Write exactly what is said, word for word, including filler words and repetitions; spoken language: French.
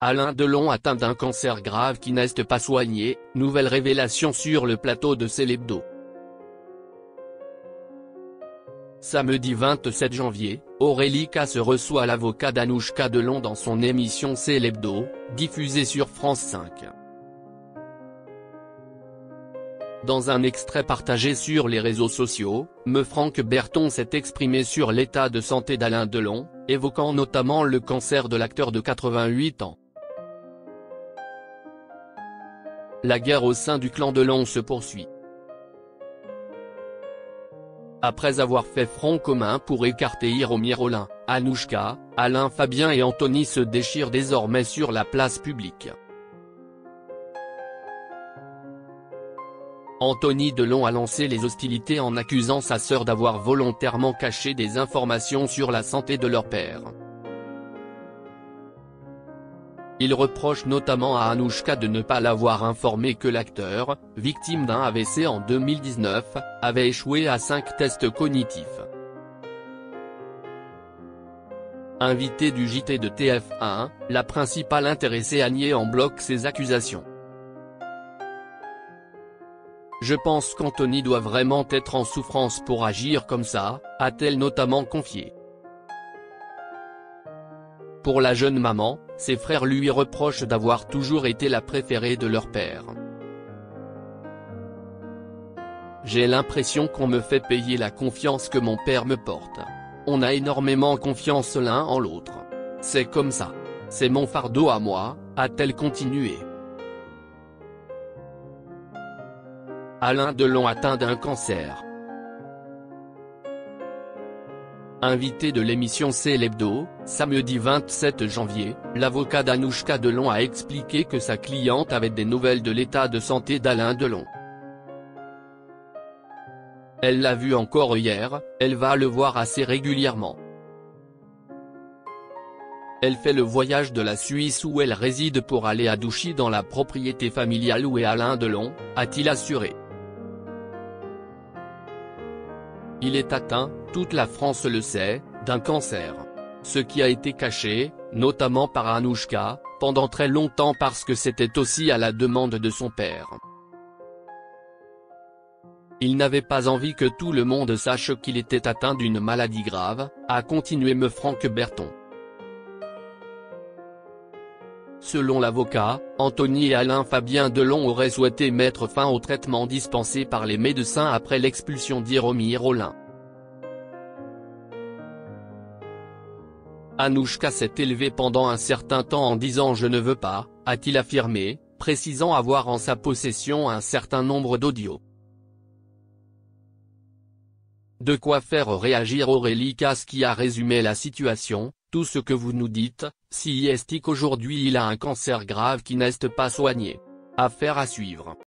Alain Delon atteint d'un cancer grave qui n'est pas soigné, nouvelle révélation sur le plateau de Célébdo. Samedi vingt-sept janvier, Aurélie Casse reçoit l'avocat d'Anouchka Delon dans son émission Célébdo, diffusée sur France cinq. Dans un extrait partagé sur les réseaux sociaux, me Franck Berton s'est exprimé sur l'état de santé d'Alain Delon, évoquant notamment le cancer de l'acteur de quatre-vingt-huit ans. La guerre au sein du clan Delon se poursuit. Après avoir fait front commun pour écarter Hiromir Olin, Anouchka, Alain Fabien et Anthony se déchirent désormais sur la place publique. Anthony Delon a lancé les hostilités en accusant sa sœur d'avoir volontairement caché des informations sur la santé de leur père. Il reproche notamment à Anouchka de ne pas l'avoir informé que l'acteur, victime d'un A V C en deux mille dix-neuf, avait échoué à cinq tests cognitifs. Invitée du J T de T F un, la principale intéressée a nié en bloc ces accusations. Je pense qu'Anthony doit vraiment être en souffrance pour agir comme ça, a-t-elle notamment confié. Pour la jeune maman, ses frères lui reprochent d'avoir toujours été la préférée de leur père. J'ai l'impression qu'on me fait payer la confiance que mon père me porte. On a énormément confiance l'un en l'autre. C'est comme ça. C'est mon fardeau à moi, a-t-elle continué. Alain Delon atteint d'un cancer. Invité de l'émission Célébdo, samedi vingt-sept janvier, l'avocat d'Anouchka Delon a expliqué que sa cliente avait des nouvelles de l'état de santé d'Alain Delon. Elle l'a vu encore hier, elle va le voir assez régulièrement. Elle fait le voyage de la Suisse où elle réside pour aller à Douchy dans la propriété familiale où est Alain Delon, a-t-il assuré. Il est atteint, toute la France le sait, d'un cancer. Ce qui a été caché, notamment par Anouchka, pendant très longtemps parce que c'était aussi à la demande de son père. Il n'avait pas envie que tout le monde sache qu'il était atteint d'une maladie grave, a continué me Franck Berton. Selon l'avocat, Anthony et Alain Fabien Delon auraient souhaité mettre fin au traitement dispensé par les médecins après l'expulsion d'Hiromir Olin. Anouchka s'est élevée pendant un certain temps en disant « je ne veux pas », a-t-il affirmé, précisant avoir en sa possession un certain nombre d'audios. De quoi faire réagir Aurélie Casse qui a résumé la situation. Tout ce que vous nous dites, si est qu'aujourd'hui il a un cancer grave qui n'est pas soigné. Affaire à suivre.